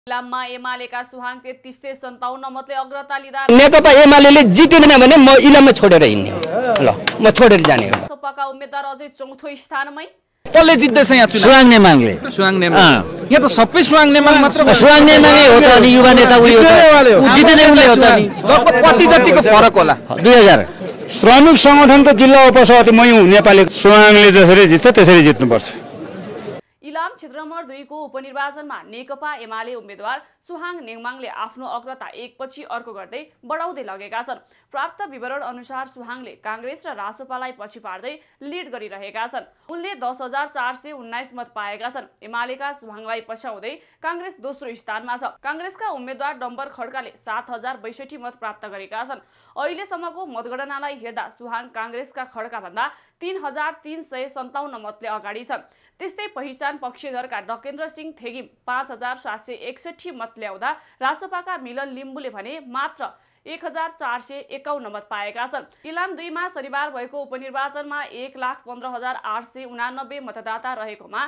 इलाममा एमालेका सुहाङ 3357 मतले अग्रता लिँदा नेकपा एमालेले जितेन भने म इलाममा छोडेर हिँड्ने हो। ल म छोडेर जाने हो। सपाका उम्मेदवार अझै चौथो स्थानमै। कसले जित्दैछ यहाँ चुनाव? सुहाङ नेमाङले। सुहाङ नेमाङ। यहाँ त सबै सुहाङ नेमाङ मात्र सुहाङ नेमाङै हो त अनि युवा नेता उयो त जित्ने उले हो त नि। कति जतिको फरक होला? 2000। श्रमिक संगठनको जिल्ला उपसभापति मै हुँ। नेपाली सुहाङले जसरी जित्छ त्यसरी जित्नुपर्छ। इलाम क्षेत्र नम्बर 2 को उपनिर्वाचनमा नेकपा एमाले उम्मेदवार सुहाङ नेङमाङले आफ्नो अग्रता एकपछि अर्को गर्दै बढाउँदै लगेका छन्। प्राप्त विवरण अनुसार सुहाङले कांग्रेस र रासोपालाई पछि पार्दै लिड गरिरहेका छन्। उनले 10419 मत पाएका छन्। एमालेका सुहाङलाई पछ्याउँदै कांग्रेस दोस्रो स्थानमा छ। कांग्रेसका उम्मेदवार डम्बर खड्काले 7062 मत प्राप्त गरेका छन्। अहिलेसम्मको मतगणनालाई हेर्दा सुहाङ कांग्रेसका खड्का भन्दा 3357 मतले अगाडि छन्। त्यस्तै पहिचान पक्षधरका डकेन्द्र सिंह थेगिम 5761 मत ल्याउँदा रासोपाका मिलन लिम्बुले भने मात्र 1451 मत पाएका छन्। इलाम 2 मा शनिबार भएको उपनिर्वाचनमा 1,15,889 मतदाता रहेकोमा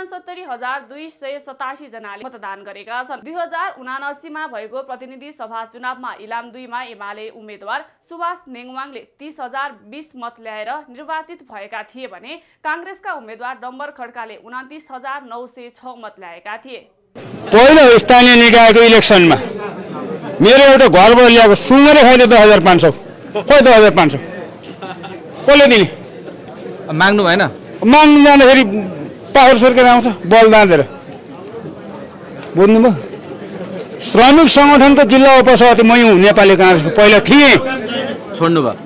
69,287 जनाले मतदान गरेका छन्। 2079 मा भएको प्रतिनिधि सभा चुनावमा इलाम 2 मा एमाले उम्मेदवार सुभाष नेङवाङले 30,020 मत ल्याएर निर्वाचित भएका थिए भने कांग्रेसका उम्मेदवार डम्बर खड्काले 29,906 मत ल्याएका थिए। पहिलो स्थानीय निकायको इलेक्सनमा मेरो एउटा घरबाट ल्याएको सुँगरै खाइले 10,500। खोइ 10,500 कसले दिने? माग्नु भएन? माग्नु जाँदाखेरि पावर सर्केर आउँछ बल दाँदेर। बुझ्नुभयो? श्रमिक संगठनको जिल्ला उपसभापति मै हुँ। नेपाली कांग्रेसको पहिला थिएँ। छोड्नु भयो?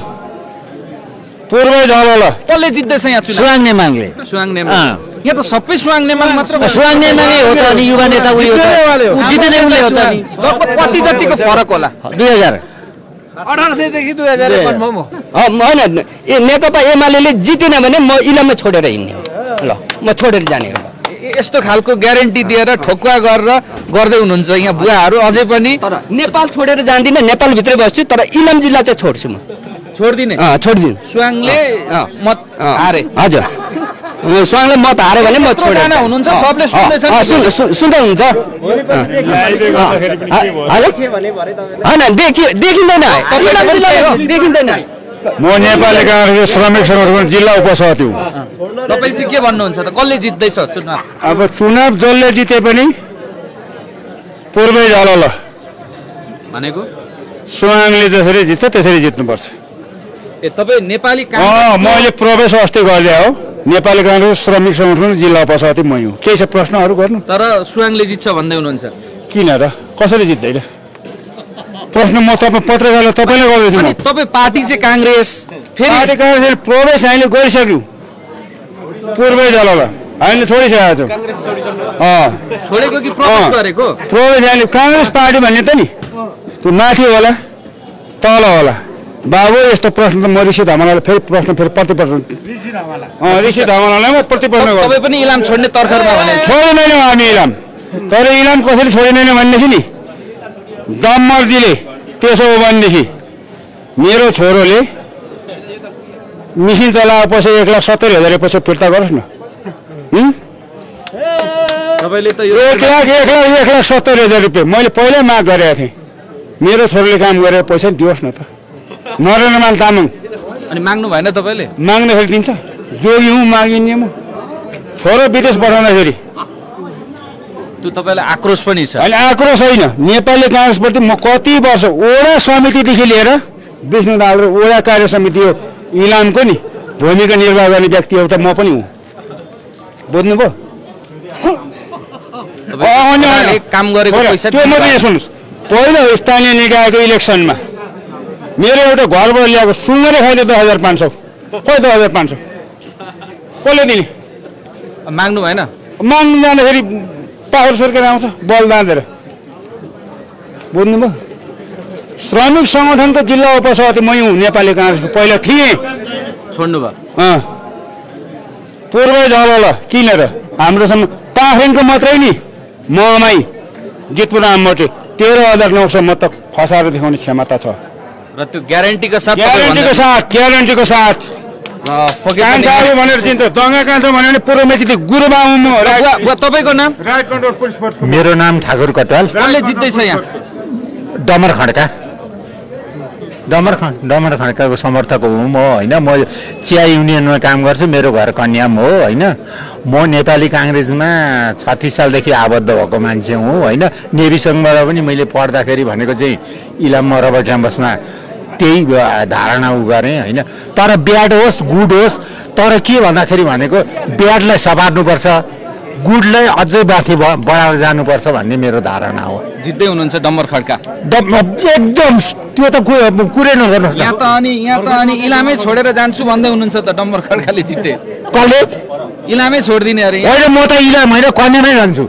पूर्वै झलल। कसले जित्दैछ यहाँ चुनाव? सुहाङ नेमाङले। सुहाङ नेमाङ। यहाँ त सबै सुहाङ नेमाङ मात्र सुहाङ नेमाङै हो त अनि युवा नेता उयो त जित्ने उले हो त नि। कति जतिको फरक होला? 2000। 1800 देखि 2000 कन्फर्म हो। हैन नेकपा एमालेले जितेन भने म इलाममा छोडेर हिँड्ने हो। ल म छोडेर जाने हो। यस्तो खालको ग्यारेन्टी दिएर ठोक्वा गरेर गर्दै हुनुहुन्छ यहाँ बुवाहरू अझै पनि। नेपाल छोडेर जान्दिन, नेपाल भित्रै बस्छु, तर इलाम जिल्ला चाहिँ छोड्छु म। छोड्दिने? छोड्दिन। सुहाङले मत हारे। हजुर सुहाङले मत हारे भने म छोडेर हुनुहुन्छ सबले सुन्दैछ? सुन्दै हुन्छ। हैन देखिँदैन देखिँदैन। म नेपाली कांग्रेसको श्रमिक संगठनको जिल्ला उपसभापति हुँ। तपाईँ चाहिँ के भन्नुहुन्छ त? कसले जित्दैछ चुनाव? अब चुनाव जसले जिते पनि पूर्वै झलल भनेको सुहाङले जसरी जित्छ त्यसरी जित्नुपर्छ। ए तपाईँ नेपाली कांग्रेस मैले प्रवेश अस्ति गरिदिए हो। नेपाली कांग्रेस श्रमिक संगठनको जिल्ला उपसभापति मै हुँ। केही छ प्रश्नहरू गर्नु? तर सुहाङले जित्छ भन्दै हुनुहुन्छ। किन र? कसरी जित्दैन? प्रश्न म तपाईँ पत्रकारले तपाईँले गर्दैछु। अनि तपाईँ पार्टी चाहिँ कांग्रेस फेरि पार्टी कांग्रेस प्रवेश हामीले गरिसक्यौँ। पूर्वै झलल हामीले छोडिसकेका छौँ। छोडेको कि प्रवेश गरेको? प्रवेश हामीले कांग्रेस पार्टी भन्ने त नि त्यो माथि होला तल होला। बाबु यस्तो प्रश्न त म ऋषि धमलालाई फेरि प्रतिप्रश्न ऋषि धमलालाई म प्रतिप्रश्न गर्छु। तपाईँ पनि इलाम छोड्ने तर्खरमा भने? छोड्दैनौँ हामी इलाम। तर इलाम कसरी छोडिँदैन भनेदेखि नि दम्मर्जीले त्यसो हो भनेदेखि मेरो छोरोले मिसिन चलाएपछि 1,70,000 पछि फिर्ता गरोस् न। तपाईँले त यो 1,70,000 रुपियाँ मैले पहिल्यै माग गरेको थिएँ। मेरो छोरोले काम गरेर पैसा दियोस् न त। नरेन्द्रमान तामाङ। अनि माग्नु भएन तपाईँले? माग्दाखेरि दिन्छ। जोगी हुँ मागिने म। छोरो विदेश पठाउँदाखेरि त्यो तपाईँलाई आक्रोश पनि छ? होइन आक्रोश होइन। नेपाली कांग्रेसप्रति म कति वर्ष वडा समितिदेखि लिएर विष्णु दाहाल वडा कार्य समिति हो इलामको नि भूमिका निर्वाह गर्ने व्यक्ति एउटा म पनि हुँ। बुझ्नुभयो? काम गरेको पैसा त्यो मात्रै सुन्नुहोस्। पहिलो स्थानीय निकायको इलेक्सनमा मेरो एउटा घरबाट ल्याएको सुँगरै खाइले 10,500। खोइ 10,500 कसले दिने? माग्नु भएन? माग्नु जाँदाखेरि पावर सर्केर आउँछ बल दाँदेर। बुझ्नुभयो? श्रमिक संगठनको जिल्ला उपसभापति मै हुँ। नेपाली कांग्रेसको पहिला थिएँ। छोड्नु भयो? पूर्वै झलल। किन र? हाम्रोसम्म पाखरिनको मात्रै नि ममाई जितपुर आममटे 13,900 मत खसाएर देखाउने क्षमता छ। र त्यो ग्यारेन्टीको साथ ग्यारेन्टीको साथ कान्छा भनेर चिन्छ दङ्गा कान्छा भन्यो भने पूर्व मेची गुरुबा आउनु तपाईँको नाम? राइट कन्ट्रोल पुलिस फोर्सको मेरो नाम ठाकुर कटवाल। कसले जित्दैछ यहाँ? डमर खड्काको समर्थक हुँ म होइन। म चिया युनियनमा काम गर्छु, मेरो घर कन्याम हो होइन। म नेपाली काङ्ग्रेसमा 36 सालदेखि आबद्ध भएको मान्छे हुँ होइन। नेभी सङ्घबाट पनि मैले पढ्दाखेरि भनेको चाहिँ इलाम रबर क्याम्पसमा त्यही धारणा गरेँ होइन। तर ब्याड होस् गुड होस्, तर के भन्दाखेरि भनेको ब्याडलाई सपार्नुपर्छ, गुडलाई अझै माथि बढाएर जानुपर्छ भन्ने मेरो धारणा हो। जित्दै हुनुहुन्छ डम्बर खड्का? एकदम त्यो त कुरै नगर्नुहोस् न। यहाँ त अनि इलामै छोडेर जान्छु भन्दै हुनुहुन्छ त डम्बर खड्काले जित्ते। कसले? इलामै छोडिदिने अरे? होइन, म त इलाम होइन कन्यामै जान्छु,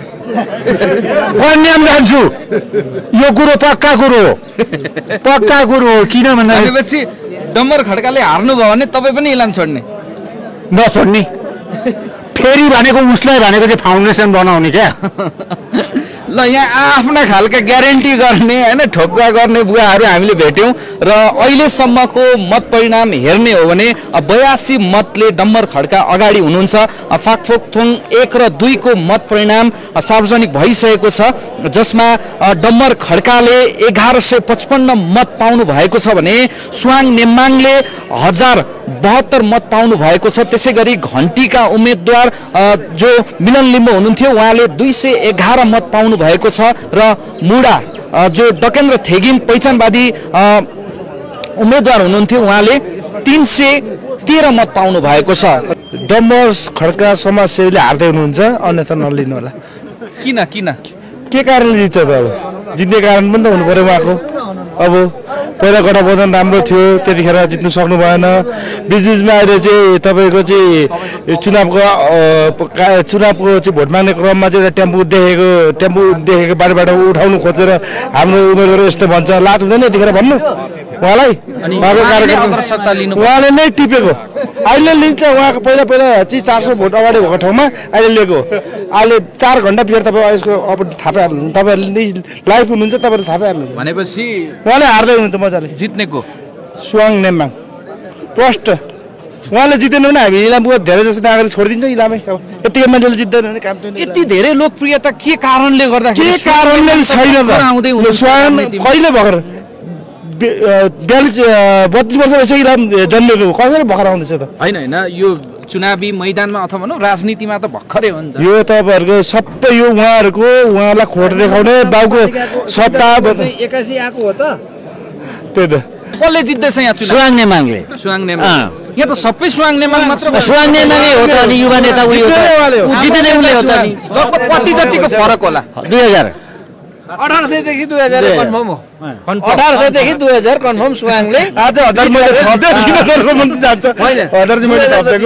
कन्याम जान्छु। यो कुरो पक्का कुरो हो। किन भन्दाखेरि भनेपछि डम्बर खड्काले हार्नुभयो भने तपाईँ पनि इलाम छोड्ने? नछोड्ने। फेरि भनेको उसलाई भनेको चाहिँ फाउन्डेसन बनाउने क्या। ल यहाँ आफ्ना खालका ग्यारेन्टी गर्ने होइन ठोक्का गर्ने बुवाहरू हामीले भेट्यौँ र अहिलेसम्मको मत परिणाम हेर्ने हो भने 82 मतले डम्बर खड्का अगाडि हुनुहुन्छ। फाकफोकथोङ 1 र 2 को मत परिणाम सार्वजनिक भइसकेको छ, जसमा डम्बर खड्काले 1155 मत पाउनु भएको छ भने सुहाङ नेम्बाङले 1072 मत पाउनु भएको छ। त्यसै गरी घन्टीका उम्मेदवार जो मिलन लिम्बू हुनुहुन्थ्यो उहाँले 211 मत पाउनु भएको छ र मुडा जो डकेन्द्र थेगिम पहिचानवादी उम्मेदवार हुनुहुन्थ्यो उहाँले 313 मत पाउनु भएको छ। डम्बर खड्का समाजसेवीले हार्दै हुनुहुन्छ, अन्यथा नलिनु होला। किन के कारणले जित्छ त? अब जित्ने कारण पनि त हुनु पर्यो उहाँको। अब पहिला गठबन्धन राम्रो थियो, त्यतिखेर जित्नु सक्नु भएन। बिचबिचमा अहिले चाहिँ तपाईँको चाहिँ चुनावको चाहिँ भोट माग्ने क्रममा चाहिँ टेम्पू देखेको बाटोबाट उठाउनु खोजेर हाम्रो उम्मेदवार यस्तो भन्छ, लाज हुँदैन यतिखेर भन्नु उहाँलाई? उहाँले नै टिपेको अहिले लिन्छ। उहाँको पहिला चाहिँ 400 भोट अगाडि भएको ठाउँमा अहिले लिएको। अहिले 4 घन्टा पिछाडि तपाईँ यसको अपडेट थाहा पाइहाल्नु। तपाईँहरूले लाइभ हुनुहुन्छ, तपाईँले थाहा पाइहाल्नु भनेपछि उहाँले हार्दै हुनुहुन्छ मजाले। जित्नेको सुहाङ नेम्बाङ प्रष्ट उहाँले जित्दैन भने हामी इलामको धेरै जस्तो नागरिक छोडिदिन्छ इलामै। अब यतिकै मान्छेले जित्दैन भने काम छैन। यति धेरै लोकप्रियता के कारणले गर्दाखेरि? के कारणले छैन त? सुहाङ कहिले भर्खर 32 वर्ष भइसक्यो इलाम जन्मेको, कसरी भर्खर आउँदैछ त? होइन यो चुनावी मैदानमा अथवा भनौँ राजनीतिमा त भर्खरै हो नि त। यो तपाईँहरूको सबै यो उहाँलाई खोट देखाउने बाउको सत्ता 81 आएको हो त। त्यही त कसले जित्दैछ यहाँ चुनाव? सुहाङ नेम्बाङले। सुहाङ नेम्बाङ। यहाँ त सबै सुहाङ नेम्बाङ मात्र सुहाङ नेम्बाङै हो त। अनि युवा नेता उयो जित्ने उले हो त। लगभग कति जतिको फरक होला? 2000 1800 देखि 2000 कन्फर्म हो। 1800 देखि 2000 कन्फर्म सुहाङले। आज 1000 मैले थप्दै किन जान्छ? 1000 चाहिँ मैले थपेको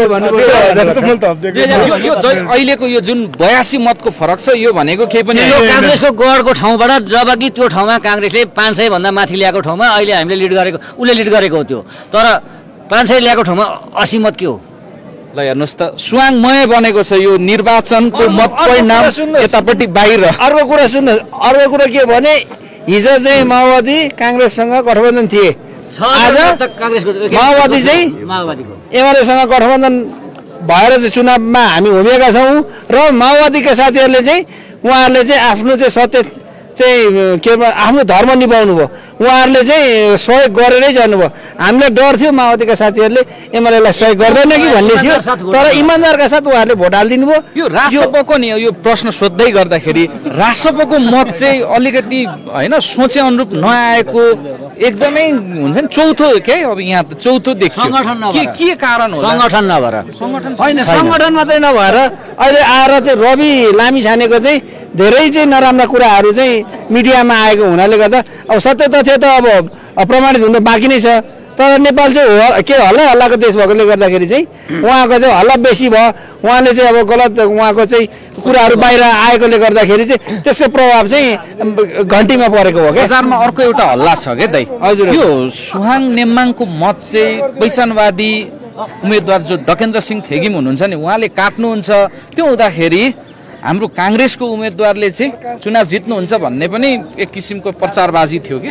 अहिलेको यो जुन 82 मतको फरक छ यो भनेको केही पनि काङ्ग्रेसको गढको ठाउँबाट जबकि त्यो ठाउँमा काङ्ग्रेसले 500 भन्दा माथि ल्याएको ठाउँमा अहिले हामीले लिड गरेको उसले लिड गरेको हो त्यो। तर 500 ल्याएको ठाउँमा 80 मत के हो? ल हेर्नुहोस् त सुहाङमय बनेको छ यो निर्वाचनको मत परिणाम यतापट्टि बाहिर। अर्को कुरा सुन्नुहोस्, अर्को कुरा के भने हिजो चाहिँ माओवादी काङ्ग्रेससँग गठबन्धन थिए, आज माओवादी चाहिँ एमालेसँग गठबन्धन भएर चाहिँ चुनावमा हामी उभिएका छौँ र माओवादीका साथीहरूले चाहिँ उहाँहरूले चाहिँ आफ्नो चाहिँ सत्य चाहिँ के आफ्नो धर्म निभाउनु भयो। उहाँहरूले चाहिँ सहयोग गरेरै जानुभयो। हामीलाई डर थियो माओवादीका साथीहरूले एमालेलाई सहयोग गर्दैन कि भन्ने थियो, तर इमान्दारका साथ उहाँहरूले भोट हालिदिनु भयो। यो रासपको नि यो प्रश्न सोध्दै गर्दाखेरि रासपको मत चाहिँ अलिकति होइन सोचे अनुरूप नआएको एकदमै हुन्छ नि चौथो के अब यहाँ त चौथो देखियो। के कारण होला? संगठन नभएर होइन, संगठन मात्रै नभएर अहिले आएर चाहिँ रवि लामिछानेको चाहिँ धेरै चाहिँ नराम्रा कुराहरू चाहिँ मिडियामा आएको हुनाले गर्दा अब सत्य तथ्य त अब प्रमाणित हुनु बाँकी नै छ। तर नेपाल चाहिँ के हल्लाको देश भएकोले गर्दाखेरि चाहिँ उहाँको चाहिँ हल्ला बेसी भयो। उहाँले चाहिँ अब गलत उहाँको चाहिँ कुराहरू बाहिर आएकोले गर्दाखेरि चाहिँ त्यसको प्रभाव चाहिँ घन्टीमा परेको हो क्या। बजारमा अर्को एउटा हल्ला छ क्या दाइ। हजुर, यो सुहाङ नेम्बाङको मत चाहिँ पहिचानवादी उम्मेदवार जो डकेन्द्र सिंह थेगिम हुनुहुन्छ नि उहाँले काट्नुहुन्छ। त्यो हुँदाखेरि हाम्रो काङ्ग्रेसको उम्मेदवारले चाहिँ चुनाव जित्नुहुन्छ भन्ने पनि एक किसिमको प्रचारबाजी थियो कि?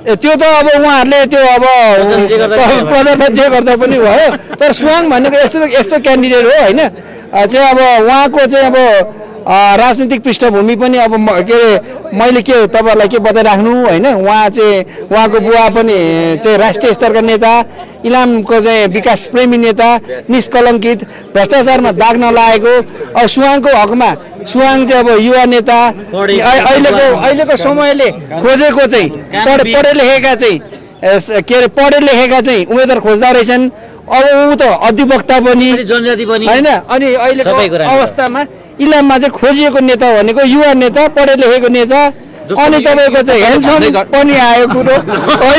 त्यो त अब उहाँहरूले त्यो अब प्रदर्शन जे गर्दा पनि भयो तर सुवाङ भनेको यस्तो क्यान्डिडेट हो होइन चाहिँ अब उहाँको चाहिँ अब राजनीतिक पृष्ठभूमि पनि अब के अरे मैले के तपाईँहरूलाई के बताइराख्नु होइन उहाँ चाहिँ उहाँको बुवा पनि चाहिँ राष्ट्रिय स्तरका नेता इलामको चाहिँ विकास प्रेमी नेता निष्कलङ्कित भ्रष्टाचारमा दाग नलागेको अब सुवाङको हकमा सुवाङ चाहिँ अब युवा नेता अहिलेको समयले खोजेको चाहिँ पढे लेखेका चाहिँ के अरे पढे लेखेका चाहिँ उम्मेदवार खोज्दा रहेछन् अब ऊ त अधिवक्ता पनि होइन अनि अहिलेको अवस्थामा इलाममा चाहिँ खोजिएको नेता भनेको युवा नेता पढे लेखेको नेता अनि तपाईँको चाहिँ ह्यान्डसम पनि आयो कुरो होइन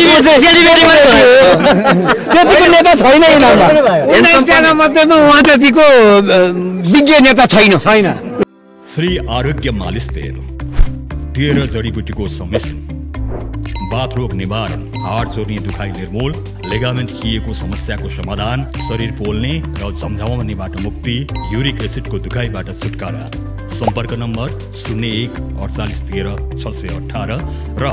त्यतिको नेता छैन इलाममा मध्येमा उहाँ जतिको विज्ञ नेता छैन श्री आरोग्य मालिस तेल 13 जडीबुटीको समेसन बाथरोग निवारण हाड चोर्ने दुखाइ निर्मूल लेगामेन्ट खिएको समस्याको समाधान शरीर पोल्ने र झमझमाउनेबाट मुक्ति युरिक एसिडको दुखाइबाट छुटकारा सम्पर्क नम्बर 014813 618 र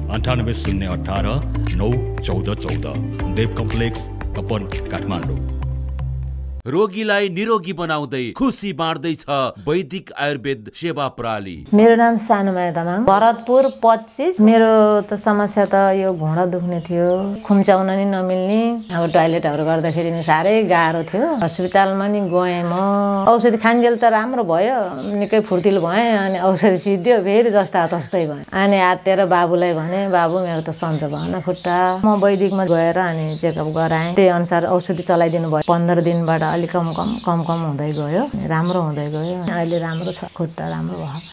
9801891414 देव कम्प्लेक्स कपन काठमाडौँ। रोगीलाई निरोगी बनाउँदै खुसी बाँड्दैछ वैदिक आयुर्वेद सेवा प्रणाली। मेरो नाम सानुमाया तामाङ, भरतपुर 25। मेरो त समस्या त यो घुँडा दुख्ने थियो, खुम्चाउन नि नमिल्ने, अब टोयलेटहरू गर्दाखेरि नि साह्रै गाह्रो थियो। हस्पिटलमा नि गएँ म, औषधि खान्जेल त राम्रो भयो, निकै फुर्तिलो भएँ। अनि औषधि सिद्धियो फेरि जस्ता तस्तै भयो। अनि आत्तेर बाबुलाई भने बाबु मेरो त सन्चो भएन खुट्टा। म वैदिकमा गएर अनि चेकअप गराएँ, त्यही अनुसार औषधि चलाइदिनु भयो। 15 दिनबाट अलिक कम हुँदै गयो, राम्रो हुँदै गयो। अहिले राम्रो छ, खुट्टा राम्रो भयो।